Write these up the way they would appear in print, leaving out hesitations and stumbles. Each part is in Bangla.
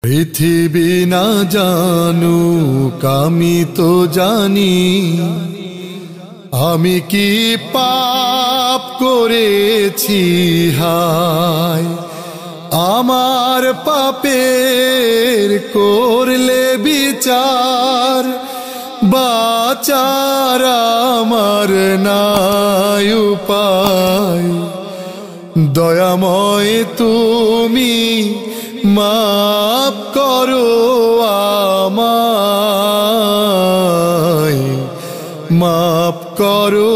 পৃথিবী না জানুক আমি তো জানি, আমি কি পাপ করেছি হায়। আমার পাপের করলে বিচার, বাঁচার আমার নাই উপায়। দয়াময় তুমি মাফ করো আমায়, মাফ করো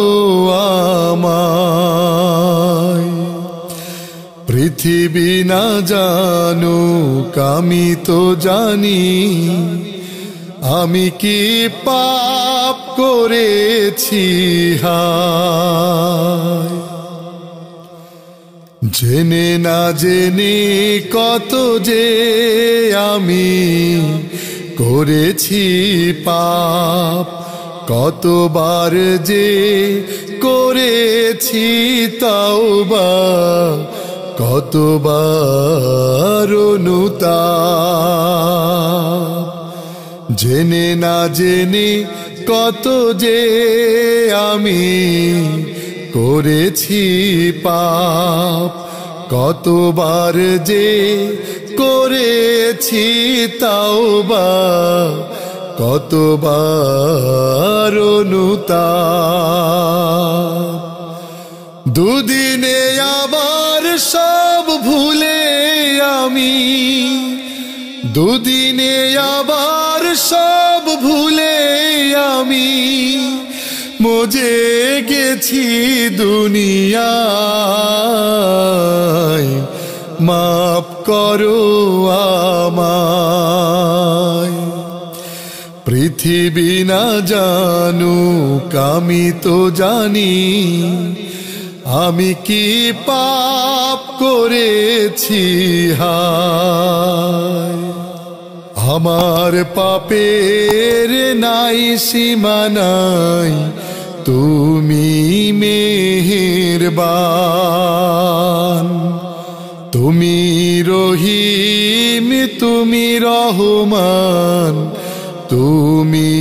আমায়। পৃথিবী না জানুক আমি তো জানি, আমি কি পাপ করেছি হায়। জেনে না জেনে কত যে আমি করেছি পাপ, কতবার যে করেছি তাওবা, কতবার অনুতাপ। জেনে না জেনে কত যে আমি করেছি পাপ, কতবার যে করেছি তাওবা, কতবার অনুতাপ। দুদিনে আবার সব ভুলে আমি, দুদিনে আবার সব ভুলে আমি মজে গেছি দুনিয়ায়। মাফ করো আমায়। পৃথিবী না জানুক আমি তো জানি, আমি কি পাপ করেছি হায়। আমার পাপের নাই সীমা নাই, তুমি মেহেরবান। তুমি রহিম, তুমি রহমান, তুমি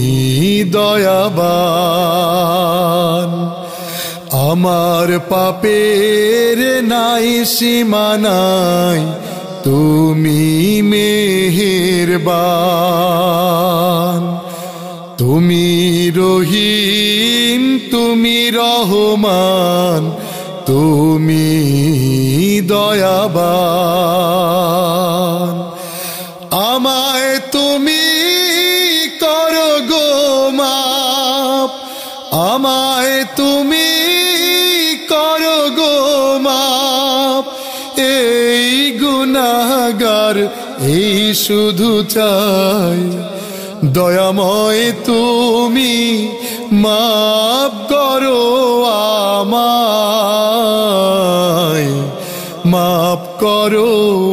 দয়াবান। আমার পাপের নাই সীমা নাই, তুমি মেহেরবান। তুমি রহিম, তুমি রহমান, তুমি দয়াবান। আমায় তুমি করো গো মাপ, আমায় তুমি করো গো মাপ। এই গুনাহগার এই শুধু চাই, দয়াময় তুমি মাফ করো আমায়, মাফ করো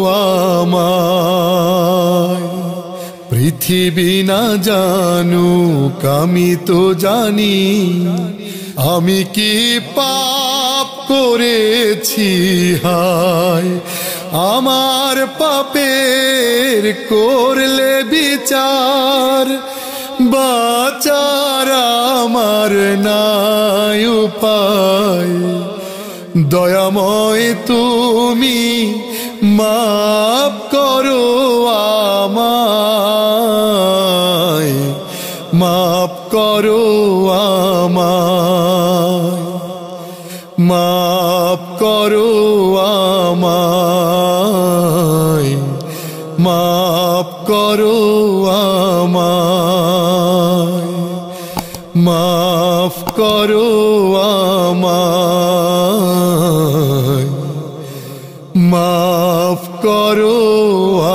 আমায়। পৃথিবী না জানুক আমি তো জানি, আমি কি পাপ করেছি হায়। আমার পাপের করলে বিচার, বাঁচার আমার নাই উপায়। দয়াময় তুমি মাফ করো আমায়, মাফ করো আমায়, মাফ করো আমায়, মাফ করো আমায়, মাফ করো আমায়, মাফ করো